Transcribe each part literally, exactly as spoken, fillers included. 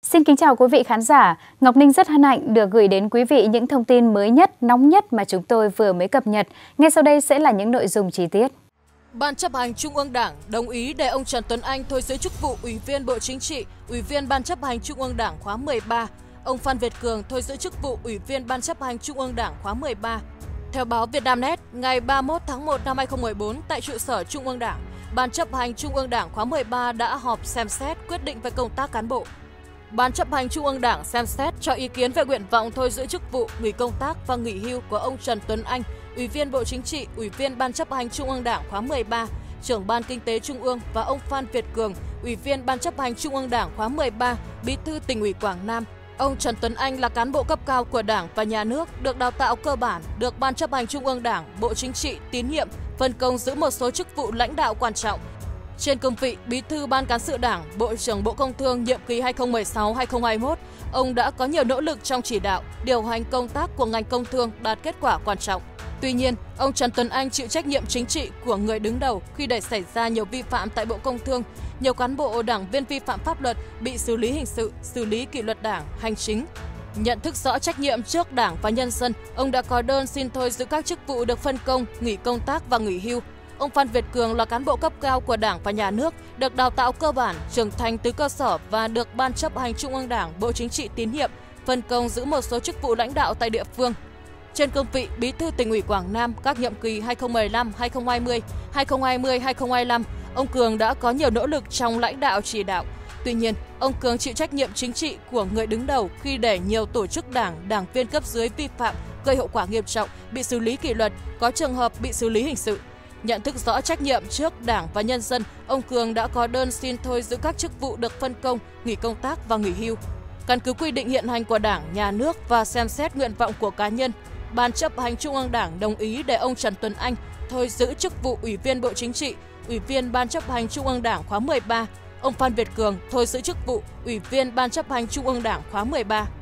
Xin kính chào quý vị khán giả. Ngọc Ninh rất hân hạnh được gửi đến quý vị những thông tin mới nhất, nóng nhất mà chúng tôi vừa mới cập nhật. Ngay sau đây sẽ là những nội dung chi tiết. Ban chấp hành Trung ương Đảng đồng ý để ông Trần Tuấn Anh thôi giữ chức vụ Ủy viên Bộ Chính trị, Ủy viên Ban chấp hành Trung ương Đảng khóa mười ba. Ông Phan Việt Cường thôi giữ chức vụ Ủy viên Ban chấp hành Trung ương Đảng khóa mười ba. Theo báo Vietnamnet, ngày ba mươi mốt tháng một năm hai nghìn không trăm mười bốn tại trụ sở Trung ương Đảng, Ban chấp hành Trung ương Đảng khóa mười ba đã họp xem xét quyết định về công tác cán bộ. Ban chấp hành Trung ương Đảng xem xét cho ý kiến về nguyện vọng thôi giữ chức vụ, nghỉ công tác và nghỉ hưu của ông Trần Tuấn Anh, Ủy viên Bộ Chính trị, Ủy viên Ban chấp hành Trung ương Đảng khóa mười ba, Trưởng Ban Kinh tế Trung ương và ông Phan Việt Cường, Ủy viên Ban chấp hành Trung ương Đảng khóa mười ba, Bí thư Tỉnh ủy Quảng Nam. Ông Trần Tuấn Anh là cán bộ cấp cao của Đảng và Nhà nước, được đào tạo cơ bản, được Ban chấp hành Trung ương Đảng, Bộ Chính trị tín nhiệm, phân công giữ một số chức vụ lãnh đạo quan trọng. Trên cương vị Bí thư Ban Cán sự Đảng, Bộ trưởng Bộ Công Thương nhiệm kỳ hai nghìn không trăm mười sáu đến hai nghìn không trăm hai mươi mốt, ông đã có nhiều nỗ lực trong chỉ đạo, điều hành công tác của ngành công thương đạt kết quả quan trọng. Tuy nhiên, ông Trần Tuấn Anh chịu trách nhiệm chính trị của người đứng đầu khi để xảy ra nhiều vi phạm tại Bộ Công Thương. Nhiều cán bộ đảng viên vi phạm pháp luật bị xử lý hình sự, xử lý kỷ luật đảng, hành chính. Nhận thức rõ trách nhiệm trước Đảng và nhân dân, ông đã có đơn xin thôi giữ các chức vụ được phân công, nghỉ công tác và nghỉ hưu. Ông Phan Việt Cường là cán bộ cấp cao của Đảng và Nhà nước, được đào tạo cơ bản, trưởng thành từ cơ sở và được Ban chấp hành Trung ương Đảng, Bộ Chính trị tín nhiệm, phân công giữ một số chức vụ lãnh đạo tại địa phương. Trên cương vị Bí thư Tỉnh ủy Quảng Nam các nhiệm kỳ hai nghìn không trăm mười lăm đến hai nghìn không trăm hai mươi, hai nghìn không trăm hai mươi đến hai nghìn không trăm hai mươi lăm, ông Cường đã có nhiều nỗ lực trong lãnh đạo chỉ đạo. Tuy nhiên, ông Cường chịu trách nhiệm chính trị của người đứng đầu khi để nhiều tổ chức đảng, đảng viên cấp dưới vi phạm, gây hậu quả nghiêm trọng, bị xử lý kỷ luật, có trường hợp bị xử lý hình sự. Nhận thức rõ trách nhiệm trước Đảng và nhân dân, ông Cường đã có đơn xin thôi giữ các chức vụ được phân công, nghỉ công tác và nghỉ hưu. Căn cứ quy định hiện hành của Đảng, Nhà nước và xem xét nguyện vọng của cá nhân, Ban chấp hành Trung ương Đảng đồng ý để ông Trần Tuấn Anh thôi giữ chức vụ Ủy viên Bộ Chính trị, Ủy viên Ban chấp hành Trung ương Đảng khóa mười ba, ông Phan Việt Cường thôi giữ chức vụ Ủy viên Ban chấp hành Trung ương Đảng khóa mười ba.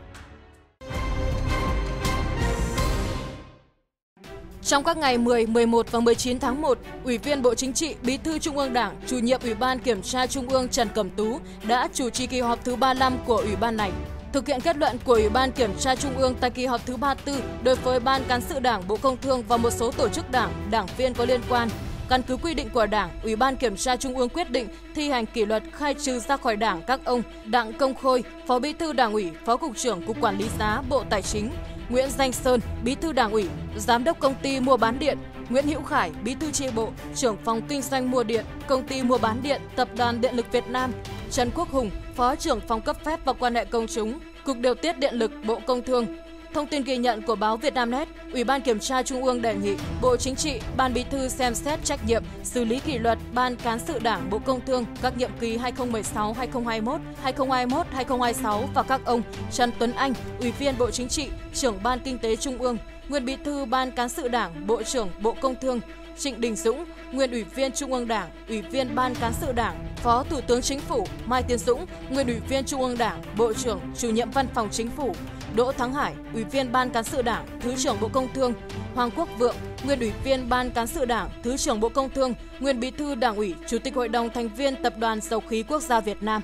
Trong các ngày mười, mười một và mười chín tháng một, Ủy viên Bộ Chính trị, Bí thư Trung ương Đảng, Chủ nhiệm Ủy ban Kiểm tra Trung ương Trần Cẩm Tú đã chủ trì kỳ họp thứ ba mươi lăm của Ủy ban này. Thực hiện kết luận của Ủy ban Kiểm tra Trung ương tại kỳ họp thứ ba mươi tư đối với Ban Cán sự Đảng, Bộ Công Thương và một số tổ chức đảng, đảng viên có liên quan. Căn cứ quy định của Đảng, Ủy ban Kiểm tra Trung ương quyết định thi hành kỷ luật khai trừ ra khỏi Đảng các ông Đặng Công Khôi, Phó Bí thư Đảng ủy, Phó Cục trưởng Cục Quản lý giá, Bộ Tài chính; Nguyễn Danh Sơn, Bí thư Đảng ủy, Giám đốc Công ty Mua bán điện; Nguyễn Hữu Khải, Bí thư chi bộ, Trưởng phòng Kinh doanh mua điện, Công ty Mua bán điện, Tập đoàn Điện lực Việt Nam; Trần Quốc Hùng, Phó trưởng phòng cấp phép và quan hệ công chúng, Cục Điều tiết Điện lực, Bộ Công Thương. Thông tin ghi nhận của báo Vietnamnet, Ủy ban Kiểm tra Trung ương đề nghị Bộ Chính trị, Ban Bí thư xem xét trách nhiệm, xử lý kỷ luật Ban Cán sự Đảng, Bộ Công Thương các nhiệm kỳ hai nghìn không trăm mười sáu đến hai nghìn không trăm hai mươi mốt, hai nghìn không trăm hai mươi mốt đến hai nghìn không trăm hai mươi sáu và các ông Trần Tuấn Anh, Ủy viên Bộ Chính trị, Trưởng Ban Kinh tế Trung ương, nguyên Bí thư Ban Cán sự Đảng, Bộ trưởng Bộ Công Thương; Trịnh Đình Dũng, nguyên Ủy viên Trung ương Đảng, Ủy viên Ban Cán sự Đảng, Phó Thủ tướng Chính phủ; Mai Tiến Dũng, nguyên Ủy viên Trung ương Đảng, Bộ trưởng, Chủ nhiệm Văn phòng Chính phủ; Đỗ Thắng Hải, Ủy viên Ban Cán sự Đảng, Thứ trưởng Bộ Công Thương; Hoàng Quốc Vượng, nguyên Ủy viên Ban Cán sự Đảng, Thứ trưởng Bộ Công Thương, nguyên Bí thư Đảng ủy, Chủ tịch Hội đồng thành viên Tập đoàn Dầu khí Quốc gia Việt Nam.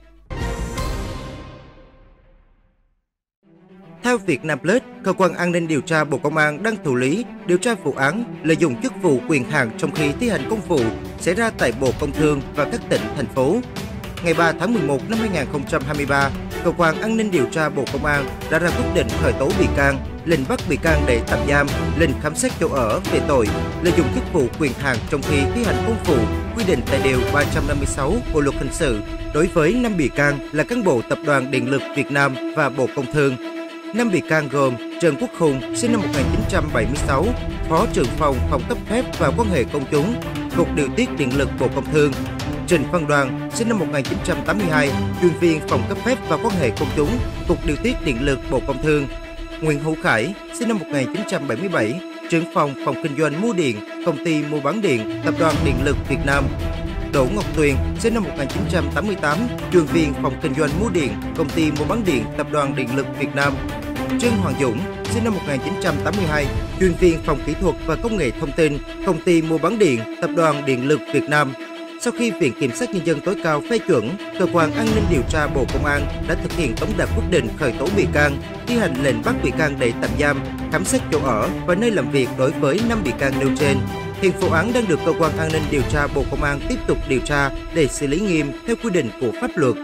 Theo Vietnam Plus, Cơ quan An ninh điều tra Bộ Công an đang thụ lý điều tra vụ án lợi dụng chức vụ quyền hạn trong khi thi hành công vụ xảy ra tại Bộ Công Thương và các tỉnh, thành phố. Ngày ba tháng mười một năm hai nghìn không trăm hai mươi ba, Cơ quan An ninh điều tra Bộ Công an đã ra quyết định khởi tố bị can, lệnh bắt bị can để tạm giam, lệnh khám xét chỗ ở về tội lợi dụng chức vụ quyền hạn trong khi thi hành công vụ quy định tại điều ba trăm năm mươi sáu Bộ luật hình sự đối với năm bị can là cán bộ Tập đoàn Điện lực Việt Nam và Bộ Công Thương. Năm bị can gồm Trần Quốc Hùng, sinh năm một nghìn chín trăm bảy mươi sáu, Phó trưởng phòng phòng cấp phép và quan hệ công chúng, Cục Điều tiết Điện lực Bộ Công Thương; Trịnh Văn Đoàn, sinh năm một nghìn chín trăm tám mươi hai, chuyên viên phòng cấp phép và quan hệ công chúng, Cục Điều tiết Điện lực Bộ Công Thương; Nguyễn Hữu Khải, sinh năm một nghìn chín trăm bảy mươi bảy, trưởng phòng phòng kinh doanh mua điện, Công ty Mua bán điện, Tập đoàn Điện lực Việt Nam; Đỗ Ngọc Tuyền, sinh năm một nghìn chín trăm tám mươi tám, chuyên viên phòng kinh doanh mua điện, Công ty Mua bán điện, Tập đoàn Điện lực Việt Nam; Trương Hoàng Dũng, sinh năm một nghìn chín trăm tám mươi hai, chuyên viên phòng kỹ thuật và công nghệ thông tin, Công ty Mua bán điện, Tập đoàn Điện lực Việt Nam; Sau khi Viện Kiểm sát Nhân dân tối cao phê chuẩn, Cơ quan An ninh điều tra Bộ Công an đã thực hiện tống đạt quyết định khởi tố bị can, thi hành lệnh bắt bị can để tạm giam, khám xét chỗ ở và nơi làm việc đối với năm bị can nêu trên. Hiện vụ án đang được Cơ quan An ninh điều tra Bộ Công an tiếp tục điều tra để xử lý nghiêm theo quy định của pháp luật.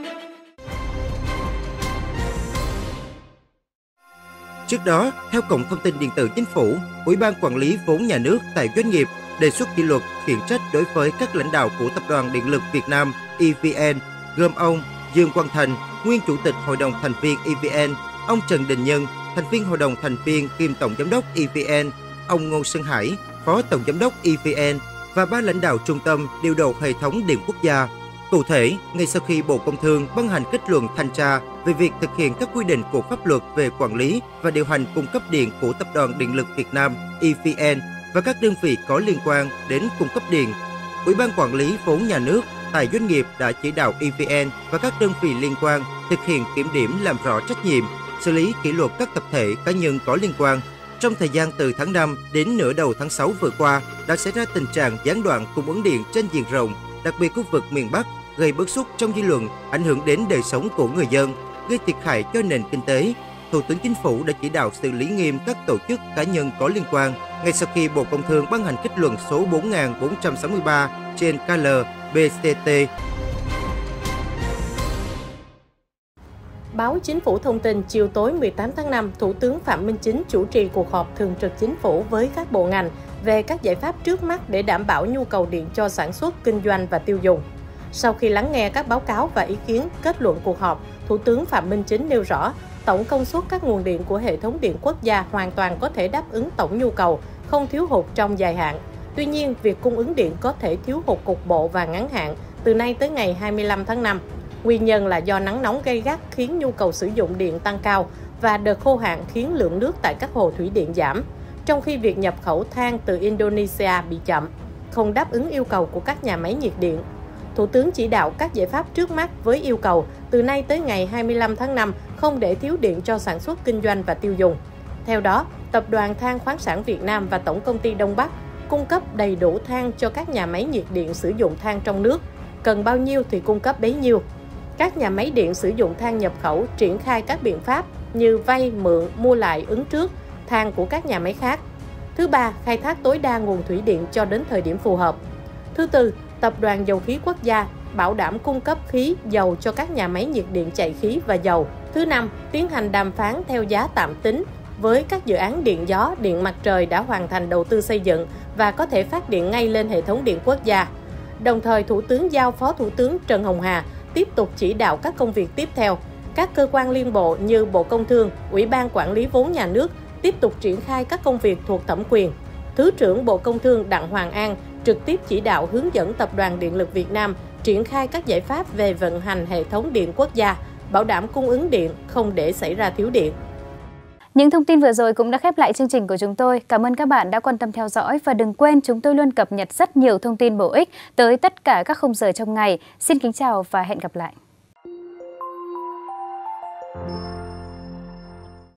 Trước đó, theo Cổng Thông tin Điện tử Chính phủ, Ủy ban Quản lý vốn nhà nước tại doanh nghiệp đề xuất kỷ luật khiển trách đối với các lãnh đạo của Tập đoàn Điện lực Việt Nam E V N, gồm ông Dương Quang Thành, nguyên Chủ tịch Hội đồng thành viên E V N, ông Trần Đình Nhân, thành viên Hội đồng thành viên kiêm Tổng giám đốc E V N, ông Ngô Sơn Hải, Phó Tổng giám đốc E V N và ba lãnh đạo trung tâm điều độ hệ thống điện quốc gia. Cụ thể, ngay sau khi Bộ Công Thương ban hành kết luận thanh tra về việc thực hiện các quy định của pháp luật về quản lý và điều hành cung cấp điện của Tập đoàn Điện lực Việt Nam E V N và các đơn vị có liên quan đến cung cấp điện, Ủy ban Quản lý vốn nhà nước tại doanh nghiệp đã chỉ đạo E V N và các đơn vị liên quan thực hiện kiểm điểm làm rõ trách nhiệm, xử lý kỷ luật các tập thể cá nhân có liên quan. Trong thời gian từ tháng năm đến nửa đầu tháng sáu vừa qua, đã xảy ra tình trạng gián đoạn cung ứng điện trên diện rộng, đặc biệt khu vực miền Bắc, gây bức xúc trong dư luận, ảnh hưởng đến đời sống của người dân, gây thiệt hại cho nền kinh tế. Thủ tướng Chính phủ đã chỉ đạo xử lý nghiêm các tổ chức cá nhân có liên quan ngay sau khi Bộ Công Thương ban hành kết luận số bốn nghìn bốn trăm sáu mươi ba trên K L B C T. Báo Chính phủ thông tin chiều tối mười tám tháng năm, Thủ tướng Phạm Minh Chính chủ trì cuộc họp thường trực Chính phủ với các bộ ngành về các giải pháp trước mắt để đảm bảo nhu cầu điện cho sản xuất, kinh doanh và tiêu dùng. Sau khi lắng nghe các báo cáo và ý kiến, kết luận cuộc họp, Thủ tướng Phạm Minh Chính nêu rõ, tổng công suất các nguồn điện của hệ thống điện quốc gia hoàn toàn có thể đáp ứng tổng nhu cầu, không thiếu hụt trong dài hạn. Tuy nhiên, việc cung ứng điện có thể thiếu hụt cục bộ và ngắn hạn từ nay tới ngày hai mươi lăm tháng năm. Nguyên nhân là do nắng nóng gay gắt khiến nhu cầu sử dụng điện tăng cao và đợt khô hạn khiến lượng nước tại các hồ thủy điện giảm, trong khi việc nhập khẩu than từ Indonesia bị chậm, không đáp ứng yêu cầu của các nhà máy nhiệt điện. Thủ tướng chỉ đạo các giải pháp trước mắt với yêu cầu từ nay tới ngày hai mươi lăm tháng năm không để thiếu điện cho sản xuất kinh doanh và tiêu dùng. Theo đó, Tập đoàn Than khoáng sản Việt Nam và Tổng công ty Đông Bắc cung cấp đầy đủ than cho các nhà máy nhiệt điện sử dụng than trong nước, cần bao nhiêu thì cung cấp bấy nhiêu. Các nhà máy điện sử dụng than nhập khẩu triển khai các biện pháp như vay, mượn, mua lại, ứng trước than của các nhà máy khác. Thứ ba, khai thác tối đa nguồn thủy điện cho đến thời điểm phù hợp. Thứ tư, Tập đoàn Dầu khí Quốc gia bảo đảm cung cấp khí, dầu cho các nhà máy nhiệt điện chạy khí và dầu. Thứ năm, tiến hành đàm phán theo giá tạm tính với các dự án điện gió, điện mặt trời đã hoàn thành đầu tư xây dựng và có thể phát điện ngay lên hệ thống điện quốc gia. Đồng thời, Thủ tướng giao Phó Thủ tướng Trần Hồng Hà tiếp tục chỉ đạo các công việc tiếp theo. Các cơ quan liên bộ như Bộ Công Thương, Ủy ban Quản lý vốn nhà nước tiếp tục triển khai các công việc thuộc thẩm quyền. Thứ trưởng Bộ Công Thương Đặng Hoàng An trực tiếp chỉ đạo hướng dẫn Tập đoàn Điện lực Việt Nam triển khai các giải pháp về vận hành hệ thống điện quốc gia, bảo đảm cung ứng điện, không để xảy ra thiếu điện. Những thông tin vừa rồi cũng đã khép lại chương trình của chúng tôi. Cảm ơn các bạn đã quan tâm theo dõi và đừng quên chúng tôi luôn cập nhật rất nhiều thông tin bổ ích tới tất cả các khung giờ trong ngày. Xin kính chào và hẹn gặp lại.